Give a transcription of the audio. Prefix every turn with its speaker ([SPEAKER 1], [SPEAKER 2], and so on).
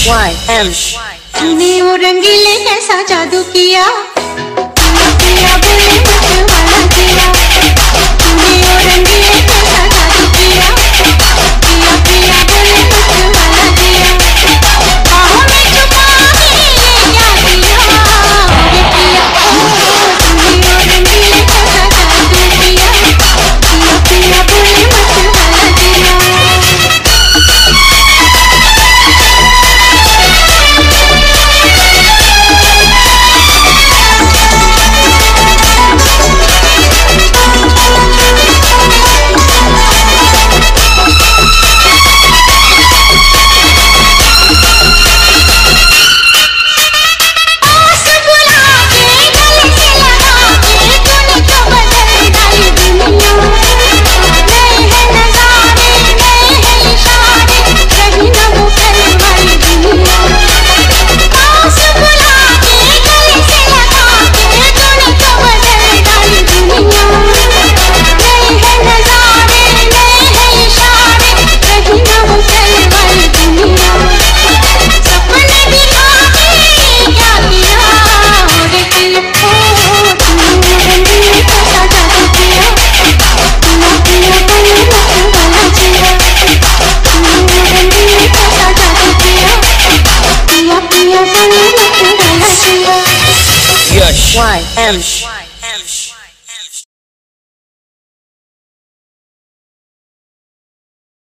[SPEAKER 1] YM
[SPEAKER 2] तूने वो रंगीले कैसा जादू किया, पिया पिया बोले मत वाला किया। तूने वो रंगीले कैसा जादू किया, पिया पिया बोले मत वाला किया। बाहों में छुपा के क्या किया रे पिया, तूने वो रंगीले कैसा जादू किया, पिया पिया बोले मत वाला किया।
[SPEAKER 1] YM